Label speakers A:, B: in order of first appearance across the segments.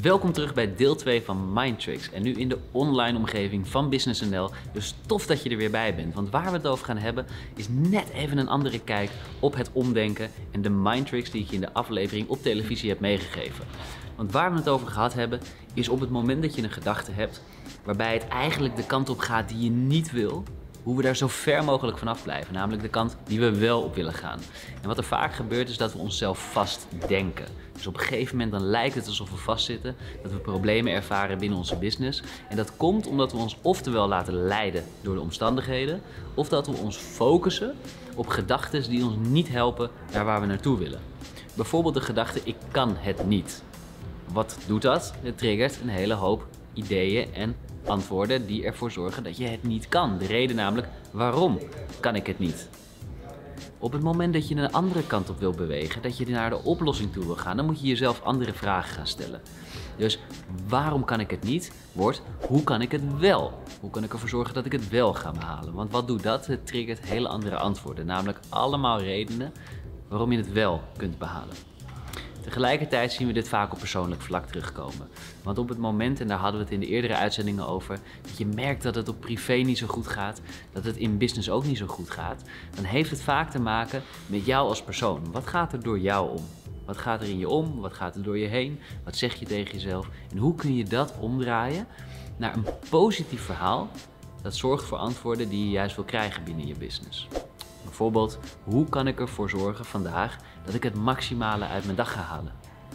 A: Welkom terug bij deel 2 van Mindtricks en nu in de online omgeving van Business.nl. Dus tof dat je er weer bij bent, want waar we het over gaan hebben is net even een andere kijk op het omdenken en de Mindtricks die ik je in de aflevering op televisie heb meegegeven. Want waar we het over gehad hebben is op het moment dat je een gedachte hebt waarbij het eigenlijk de kant op gaat die je niet wil, hoe we daar zo ver mogelijk vanaf blijven, namelijk de kant die we wel op willen gaan. En wat er vaak gebeurt is dat we onszelf vastdenken. Dus op een gegeven moment dan lijkt het alsof we vastzitten, dat we problemen ervaren binnen onze business. En dat komt omdat we ons oftewel laten leiden door de omstandigheden, of dat we ons focussen op gedachten die ons niet helpen naar waar we naartoe willen. Bijvoorbeeld de gedachte, ik kan het niet. Wat doet dat? Het triggert een hele hoop ideeën en antwoorden die ervoor zorgen dat je het niet kan. De reden namelijk, waarom kan ik het niet? Op het moment dat je een andere kant op wil bewegen, dat je naar de oplossing toe wil gaan, dan moet je jezelf andere vragen gaan stellen. Dus waarom kan ik het niet? Wordt, hoe kan ik het wel? Hoe kan ik ervoor zorgen dat ik het wel ga behalen? Want wat doet dat? Het triggert hele andere antwoorden. Namelijk allemaal redenen waarom je het wel kunt behalen. Tegelijkertijd zien we dit vaak op persoonlijk vlak terugkomen. Want op het moment, en daar hadden we het in de eerdere uitzendingen over, dat je merkt dat het op privé niet zo goed gaat, dat het in business ook niet zo goed gaat, dan heeft het vaak te maken met jou als persoon. Wat gaat er door jou om? Wat gaat er in je om? Wat gaat er door je heen? Wat zeg je tegen jezelf? En hoe kun je dat omdraaien naar een positief verhaal dat zorgt voor antwoorden die je juist wil krijgen binnen je business? Bijvoorbeeld, hoe kan ik ervoor zorgen vandaag dat ik het maximale uit mijn dag ga halen?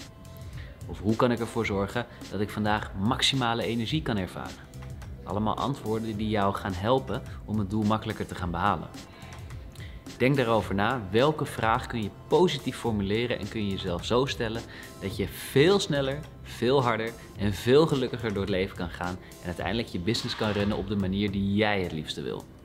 A: Of hoe kan ik ervoor zorgen dat ik vandaag maximale energie kan ervaren? Allemaal antwoorden die jou gaan helpen om het doel makkelijker te gaan behalen. Denk daarover na, welke vraag kun je positief formuleren en kun je jezelf zo stellen dat je veel sneller, veel harder en veel gelukkiger door het leven kan gaan en uiteindelijk je business kan runnen op de manier die jij het liefste wil.